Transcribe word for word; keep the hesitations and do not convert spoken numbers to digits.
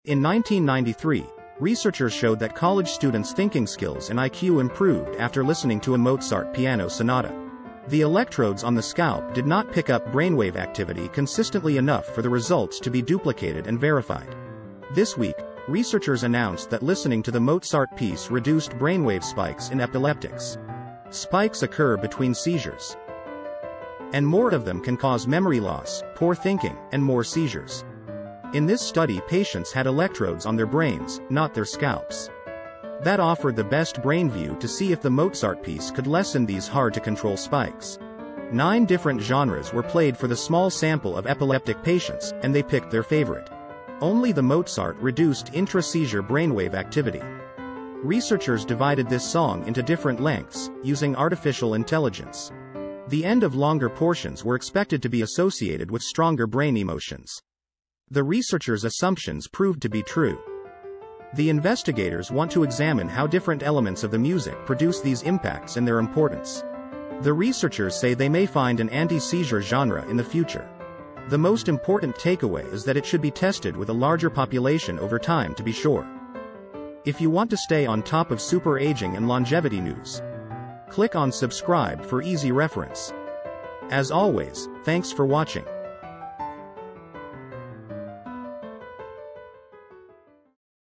In nineteen ninety-three, researchers showed that college students' thinking skills and I Q improved after listening to a Mozart piano sonata. The electrodes on the scalp did not pick up brainwave activity consistently enough for the results to be duplicated and verified. This week, researchers announced that listening to the Mozart piece reduced brainwave spikes in epileptics. Spikes occur between seizures, and more of them can cause memory loss, poor thinking, and more seizures. In this study, patients had electrodes on their brains, not their scalps. That offered the best brain view to see if the Mozart piece could lessen these hard-to-control spikes. Nine different genres were played for the small sample of epileptic patients, and they picked their favorite. Only the Mozart reduced intra-seizure brainwave activity. Researchers divided this song into different lengths, using artificial intelligence. The end of longer portions were expected to be associated with stronger brain emotions. The researchers' assumptions proved to be true. The investigators want to examine how different elements of the music produce these impacts and their importance. The researchers say they may find an anti-seizure genre in the future. The most important takeaway is that it should be tested with a larger population over time to be sure. If you want to stay on top of super aging and longevity news, click on subscribe for easy reference. As always, thanks for watching.